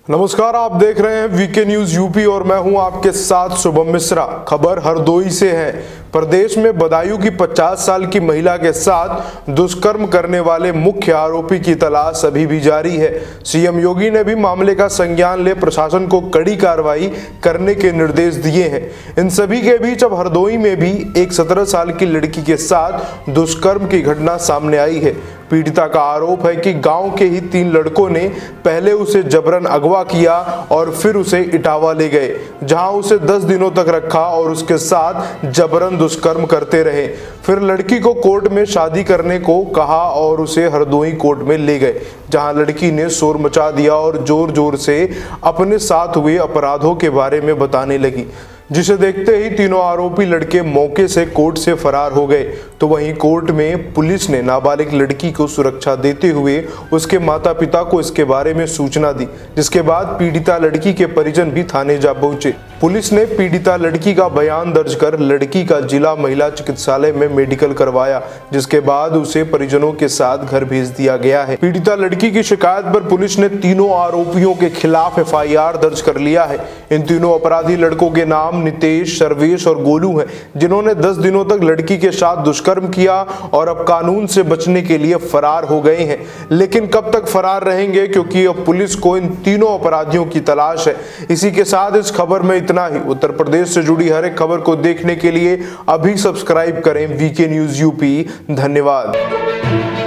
नमस्कार, आप देख रहे हैं वीके न्यूज यूपी और मैं हूं आपके साथ शुभम मिश्रा। खबर हरदोई से है। प्रदेश में बदायूं की 50 साल की महिला के साथ दुष्कर्म करने वाले मुख्य आरोपी की तलाश अभी भी जारी है। सीएम योगी ने भी मामले का संज्ञान ले प्रशासन को कड़ी कार्रवाई करने के निर्देश दिए हैं। इन सभी के बीच अब हरदोई में भी एक 17 साल की लड़की के साथ दुष्कर्म की घटना सामने आई है। पीड़िता का आरोप है कि गांव के ही 3 लड़कों ने पहले उसे जबरन अगवा किया और फिर उसे इटावा ले गए, जहां उसे 10 दिनों तक रखा और उसके साथ जबरन दुष्कर्म करते रहे। फिर लड़की को कोर्ट में शादी करने को कहा और उसे हरदोई कोर्ट में ले गए, जहां लड़की ने शोर मचा दिया और जोर जोर से अपने साथ हुए अपराधों के बारे में बताने लगी, जिसे देखते ही तीनों आरोपी लड़के मौके से कोर्ट से फरार हो गए। तो वहीं कोर्ट में पुलिस ने नाबालिग लड़की को सुरक्षा देते हुए उसके माता पिता को इसके बारे में सूचना दी, जिसके बाद पीड़िता लड़की के परिजन भी थाने जा पहुंचे। पुलिस ने पीड़िता लड़की का बयान दर्ज कर लड़की का जिला महिला चिकित्सालय में मेडिकल करवाया, जिसके बाद उसे परिजनों के साथ घर भेज दिया गया है। पीड़िता लड़की की शिकायत पर पुलिस ने तीनों आरोपियों के खिलाफ FIR दर्ज कर लिया है। इन तीनों अपराधी लड़कों के नाम नितेश, सर्वेश और गोलू हैं, जिन्होंने 10 दिनों तक लड़की के साथ दुष्कर्म किया और अब कानून से बचने के लिए फरार हो गए हैं। लेकिन कब तक फरार रहेंगे, क्योंकि अब पुलिस को इन तीनों अपराधियों की तलाश है। इसी के साथ इस खबर में इतना ही। उत्तर प्रदेश से जुड़ी हर एक खबर को देखने के लिए अभी सब्सक्राइब करें वीके न्यूज यूपी। धन्यवाद।